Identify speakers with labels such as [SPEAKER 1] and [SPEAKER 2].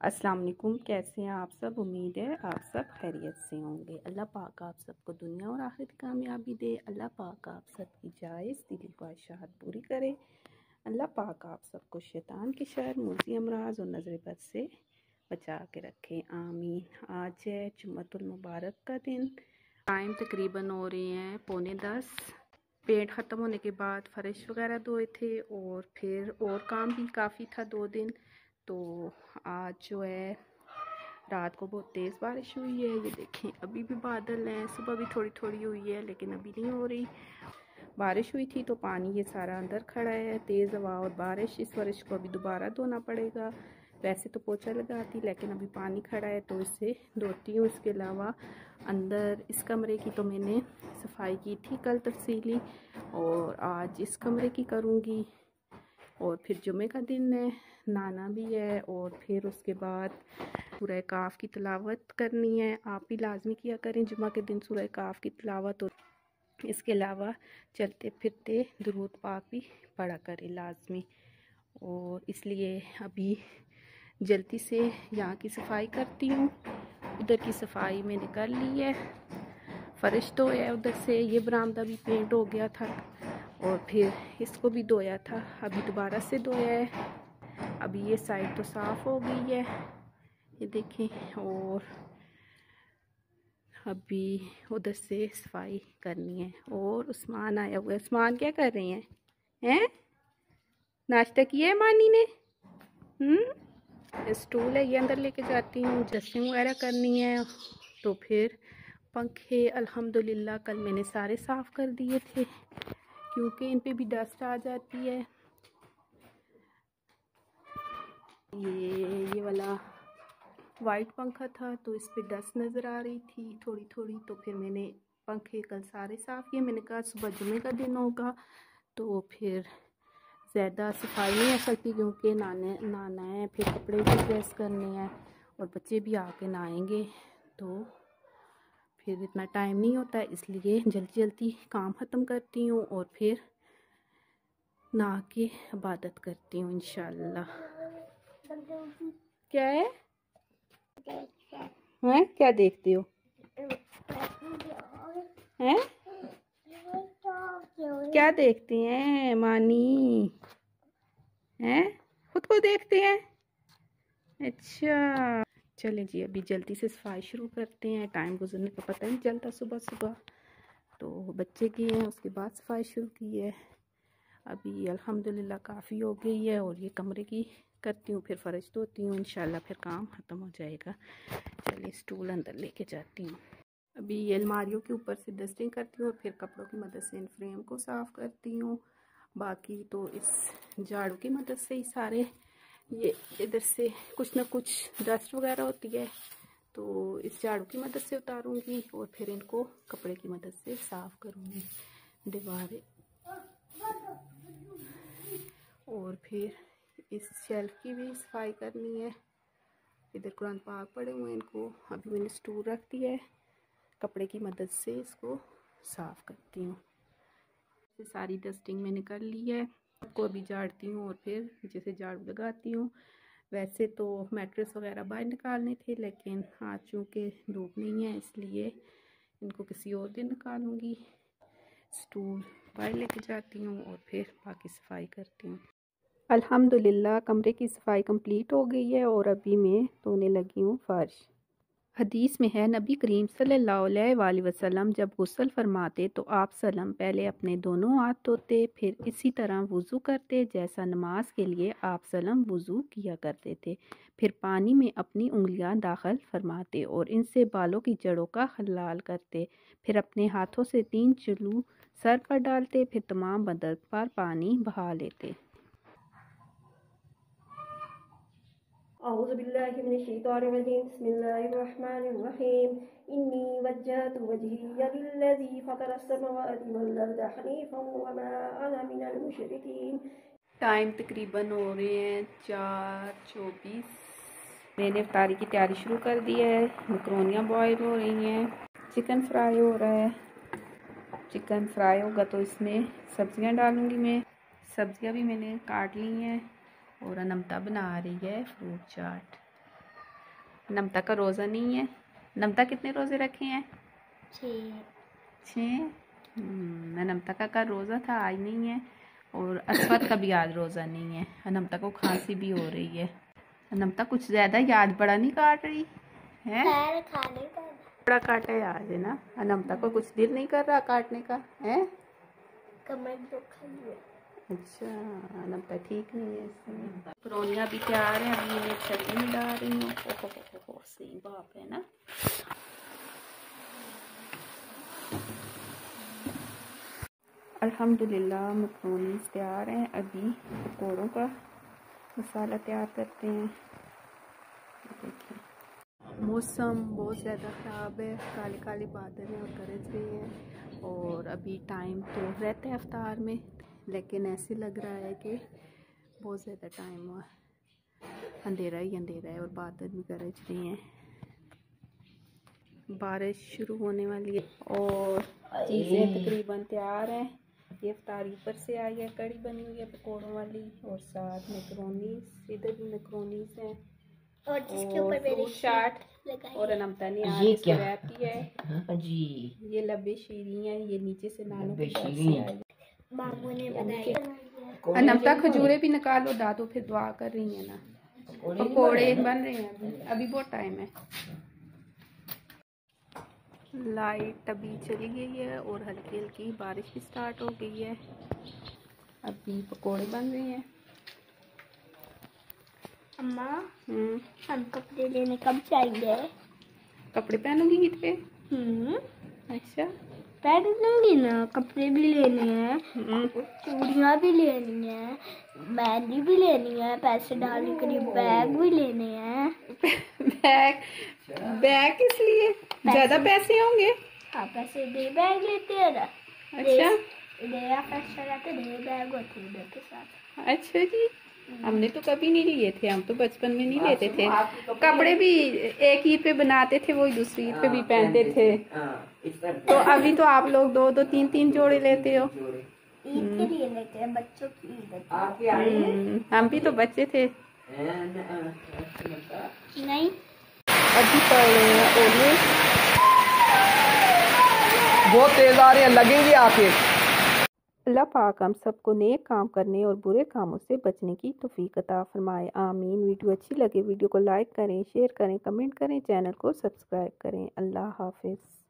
[SPEAKER 1] अस्सलाम वालेकुम। कैसे हैं आप सब? उम्मीद है आप सब खैरियत से होंगे। अल्लाह पाक आप सबको दुनिया और आखिरत की कामयाबी दे। अल्लाह पाक आप सबकी जायज़ दिली ख्वाहिशात पूरी करे। अल्लाह पाक आप सबको शैतान के शर, मूसी अमराज और नज़र बद से बचा के रखे, आमीन। आज है जुम्मतुल मुबारक का दिन। टाइम तकरीबन हो रहे हैं 9:45। पेंट ख़त्म होने के बाद फ़र्श वगैरह धोए थे और फिर और काम भी काफ़ी था 2 दिन। तो आज जो है रात को बहुत तेज़ बारिश हुई है। ये देखें अभी भी बादल हैं, सुबह भी थोड़ी थोड़ी हुई है लेकिन अभी नहीं हो रही। बारिश हुई थी तो पानी ये सारा अंदर खड़ा है। तेज़ हवा और बारिश, इस फर्श को अभी दोबारा धोना पड़ेगा। वैसे तो पोछा लगाती लेकिन अभी पानी खड़ा है तो इससे धोती हूँ। इसके अलावा अंदर इस कमरे की तो मैंने सफाई की थी कल तफसीली, और आज इस कमरे की करूँगी। और फिर जुमे का दिन है, नहाना भी है और फिर उसके बाद सूरह काफ की तिलावत करनी है। आप भी लाजमी किया करें जुमा के दिन सूरह काफ की तिलावत। और इसके अलावा चलते फिरते दुरूद पाक भी पढ़ा करें लाजमी। और इसलिए अभी जल्दी से यहाँ की सफाई करती हूँ। उधर की सफाई मैंने कर ली है, फर्श तो है उधर से। ये बरामदा भी पेंट हो गया था और फिर इसको भी धोया था, अभी दोबारा से धोया है। अभी ये साइड तो साफ़ हो गई है, ये देखें। और अभी उधर से सफाई करनी है। और उस्मान आया हुआ है। उस्मान क्या कर रहे हैं? नाश्ता किया है मानी ने? स्टूल है ये अंदर लेके जाती हूँ। डस्टिंग वगैरह करनी है। तो फिर पंखे अल्हम्दुलिल्लाह कल मैंने सारे साफ़ कर दिए थे क्योंकि इन पे भी डस्ट आ जाती है। ये वाला वाइट पंखा था तो इस पे डस्ट नज़र आ रही थी थोड़ी थोड़ी, तो फिर मैंने पंखे कल सारे साफ़ किए। मैंने कहा सुबह जुमे का दिन होगा तो फिर ज़्यादा सफाई नहीं हो सकती क्योंकि नहाना है, फिर कपड़े भी प्रेस करने हैं और बच्चे भी आके नहाएंगे तो फिर इतना टाइम नहीं होता है। इसलिए जल्दी जल्दी काम ख़त्म करती हूँ और फिर नहा के इबादत करती हूँ इंशाल्लाह। क्या है? हैं? क्या देखते हो? हैं? क्या देखते हैं मानी? हैं? खुद को देखते हैं? अच्छा चलें जी, अभी जल्दी से सफाई शुरू करते हैं। टाइम गुजरने का पता नहीं चलता सुबह सुबह। तो बच्चे की है उसके बाद सफाई शुरू की है। अभी अल्हम्दुलिल्लाह काफ़ी हो गई है। और ये कमरे की करती हूँ, फिर फ़र्श धोती हूँ, इंशाल्लाह फिर काम ख़त्म हो जाएगा। चलिए स्टूल अंदर लेके जाती हूँ। अभी ये अलमारियों के ऊपर से डस्टिंग करती हूँ और फिर कपड़ों की मदद से इन फ्रेम को साफ़ करती हूँ। बाकी तो इस झाड़ू की मदद से ही सारे ये इधर से कुछ ना कुछ डस्ट वगैरह होती है तो इस झाड़ू की मदद से उतारूँगी और फिर इनको कपड़े की मदद से साफ़ करूँगी दीवारें। और फिर इस शेल्फ की भी सफाई करनी है। इधर कुरान पाक पड़े हुए हैं, इनको अभी मैंने स्टूल रख दिया है, कपड़े की मदद से इसको साफ़ करती हूँ। सारी डस्टिंग मैंने कर ली है, सबको अभी झाड़ती हूँ और फिर जैसे झाड़ू लगाती हूँ। वैसे तो मैट्रेस वगैरह बाहर निकालने थे लेकिन आज चूँकि धूप नहीं है इसलिए इनको किसी और दिन निकालूंगी। स्टूल बाहर लेके जाती हूँ और फिर बाकी सफाई करती हूँ। अल्हम्दुलिल्लाह कमरे की सफाई कंप्लीट हो गई है और अभी मैं धोने लगी हूँ फर्श। हदीस में है नबी करीम सल्लल्लाहु अलैहि वसल्लम जब गुस्ल फरमाते तो आप सल्लम पहले अपने दोनों हाथ धोते, फिर इसी तरह वज़ू करते जैसा नमाज के लिए आप सल्लम वज़ू किया करते थे। फिर पानी में अपनी उंगलियां दाखिल फरमाते और इनसे बालों की जड़ों का हलाल करते। फिर अपने हाथों से 3 चुल्लू सर पर डालते, फिर तमाम बदन पर पानी बहा लेते।
[SPEAKER 2] औज़ुबिल्लाहिमिनश्शैतानिर्रजीम बिस्मिल्लाहिर्रहमानिर्रहीम इन्नी वज्जहतु वजहिय लिल्लज़ी फ़तरस्समावाति वल अर्ज़ हनीफ़न वमा अना मिनल मुशरिकीन।
[SPEAKER 1] टाइम तकरीबन हो रहे हैं 4:24। मैंने इफ्तारी की तैयारी शुरू कर दी है। मकरोनियाँ बॉयल हो रही हैं, चिकन फ्राई हो रहा है। चिकन फ्राई होगा तो इसमें सब्जियां डालूंगी मैं। सब्जियां भी मैंने काट ली हैं और अनमता बना रही है फ्रूट चाट। नमता का रोज़ा नहीं है। नमता कितने रोज़े रखे हैं? 6। नमता का रोज़ा था, आज नहीं है। और असफत का भी आज रोज़ा नहीं है। नमता को खांसी भी हो रही है। नमता कुछ ज़्यादा याद बड़ा नहीं काट रही है? बड़ा काटा है आज, है ना? नमता को कुछ दिल नहीं कर रहा काटने का है?
[SPEAKER 2] कमर दुखा है।
[SPEAKER 1] अच्छा, नमता ठीक नहीं है इसमें। मकरोनियाँ भी तैयार हैं, अभी इन्हें सब्जी में डाल रही हूँ। ओहो सही बाप है ना। अल्हम्दुलिल्लाह मकरोनी तैयार हैं। अभी पकौड़ों का मसाला तैयार करते हैं। देखिए मौसम बहुत ज़्यादा ख़राब है, काले काले बादल हैं और गरज रहे हैं। और अभी टाइम तो रहता है अफ्तार में, लेकिन ऐसे लग रहा है कि बहुत ज़्यादा टाइम हुआ, अंधेरा ही अंधेरा है और बादल भी गरज रहे हैं। बारिश शुरू होने वाली है और चीज़ें तकरीबन तैयार हैं। ये अफ्तारी पर से आई है, कड़ी बनी हुई है पकौड़ों वाली और साथ मैकरोनीस, इधर भी मैकरोनीस हैं
[SPEAKER 2] और जिसके ऊपर मेरी
[SPEAKER 1] चाट और नमता ने आज इसको रैप किया है जी। ये लब्बे शीरी हैं, ये नीचे से नानों की तरफ से आई।
[SPEAKER 2] मामू ने बनाई।
[SPEAKER 1] नमता खजूरें भी निकालो दादू, फिर दुआ कर रही है ना। पकौड़े बन रहे हैं, अभी बहुत टाइम है। लाइट अभी चली गई है और हल्की हल्की बारिश भी स्टार्ट हो गई है। अभी पकौड़े बन रहे हैं।
[SPEAKER 2] अम्मा हम कपड़े लेने कब जाएंगे?
[SPEAKER 1] कपड़े पहनूंगी ईद पे? अच्छा
[SPEAKER 2] पहन लूंगी ना, कपड़े भी लेने हैं, चूड़ियाँ भी लेनी है, मेहंदी भी लेनी है, पैसे डालने के लिए बैग भी लेने हैं।
[SPEAKER 1] बैग किस लिए? ज्यादा पैसे होंगे?
[SPEAKER 2] हाँ पैसे दे बैग लेते हैं ना।
[SPEAKER 1] अच्छा
[SPEAKER 2] नया फैशन रहता, नए बैग होते हैं उनके साथ।
[SPEAKER 1] अच्छा जी, हमने तो कभी नहीं लिए थे, हम तो बचपन में नहीं लेते थे। कपड़े भी एक ईद पे बनाते थे, वही दूसरी ईद पे भी पहनते थे। तो अभी तो आप लोग 2-2 3-3 जोड़े लेते हो।
[SPEAKER 2] ईद के लिए लेते हैं, बच्चों की ईद।
[SPEAKER 1] हम भी तो बच्चे थे।
[SPEAKER 2] नहीं
[SPEAKER 1] अभी पढ़ रहे हैं ओले,
[SPEAKER 3] बहुत तेज आ रहे हैं, लगेंगे आके।
[SPEAKER 1] अल्लाह पाक हम सबको नेक काम करने और बुरे कामों से बचने की तौफीक अता फरमाए, आमीन। वीडियो अच्छी लगे वीडियो को लाइक करें, शेयर करें, कमेंट करें, चैनल को सब्सक्राइब करें। अल्लाह हाफिज़।